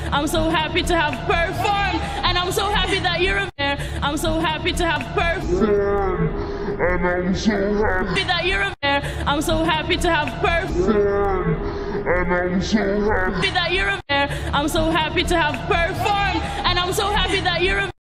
I'm so happy to have performed, and I'm so happy that you're there. I'm so happy to have performed, and I'm so happy that you're there. I'm so happy to have performed, and I'm so happy that you're there. I'm so happy to have performed, and I'm so happy that you're